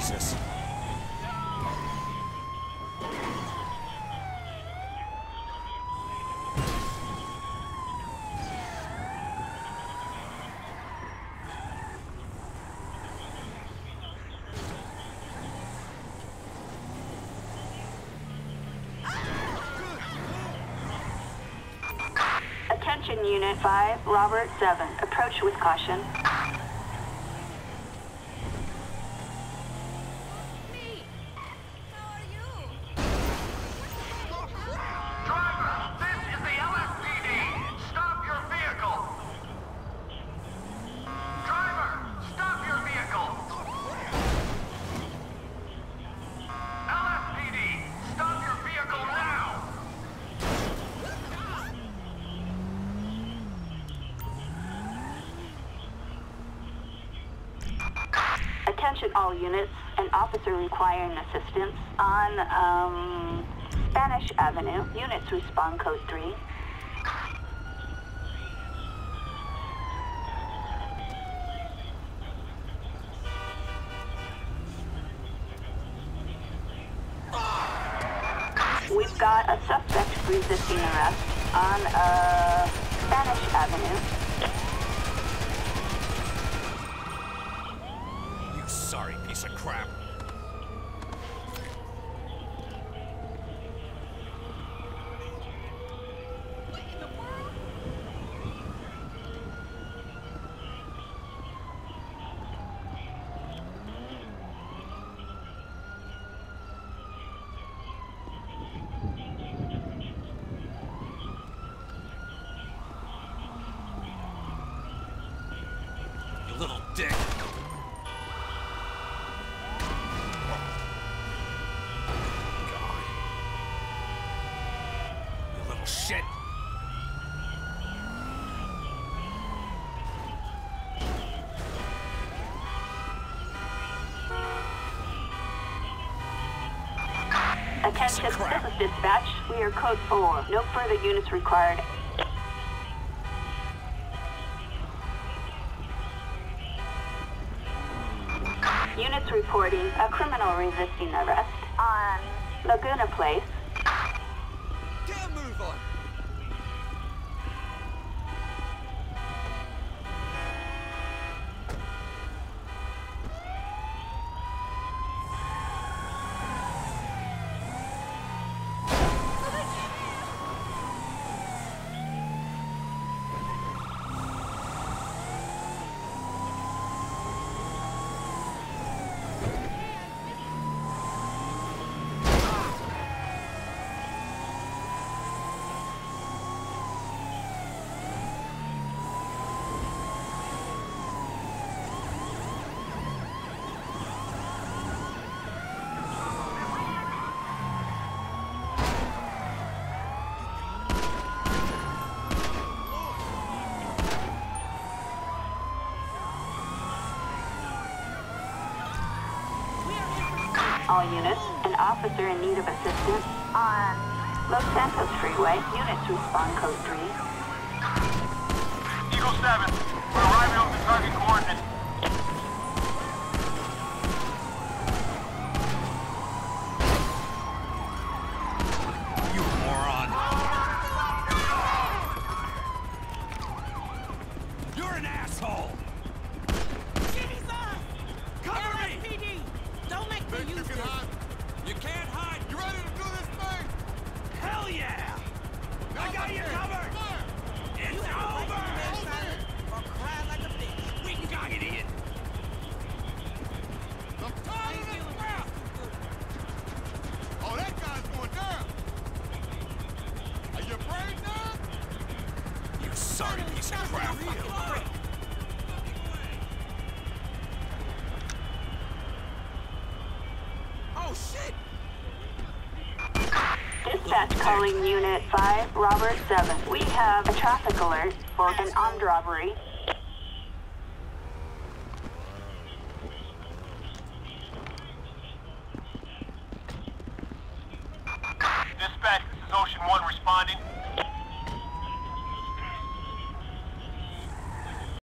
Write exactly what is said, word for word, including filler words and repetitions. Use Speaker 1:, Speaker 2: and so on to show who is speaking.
Speaker 1: Jesus.
Speaker 2: Attention Unit five, Robert seven. Approach with caution. Attention all units, an officer requiring assistance on um, Spanish Avenue. Units respond code three. We've got a suspect resisting arrest on uh, Spanish Avenue.
Speaker 1: Sorry, piece of crap. You little dick. Shit.
Speaker 2: Attention, this is dispatch. We are code four. No further units required. Units reporting a criminal resisting arrest on Laguna Place.
Speaker 1: Can't move on.
Speaker 2: All units, an officer in need of assistance on Los Santos Freeway. Units respond code three.
Speaker 3: Eagle seven, we're arriving on the target coordinates.
Speaker 1: You moron. You're an asshole.
Speaker 4: You can hide.
Speaker 1: You can't hide.
Speaker 4: You ready to do this thing?
Speaker 1: Hell yeah!
Speaker 4: Now
Speaker 1: I got you
Speaker 4: fire.
Speaker 1: covered.
Speaker 4: Fire.
Speaker 1: It's
Speaker 4: You
Speaker 1: over.
Speaker 4: Or cry like a bitch.
Speaker 1: We got it, idiot.
Speaker 4: I'm tired of this crap. Oh, that guy's going down. Are you afraid now?
Speaker 1: You sorry piece of crap. Oh shit!
Speaker 2: Dispatch calling Unit five, Robert seven. We have a traffic alert for an armed robbery.
Speaker 3: Dispatch, this is Ocean one responding.